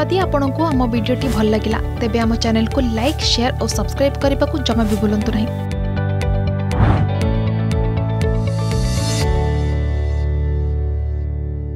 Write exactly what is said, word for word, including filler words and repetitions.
जदि आपंक आम भिडी भल लगा तेब आम चैनल को लाइक शेयर और सब्सक्राइब करने को जमा भी भूलु नहीं।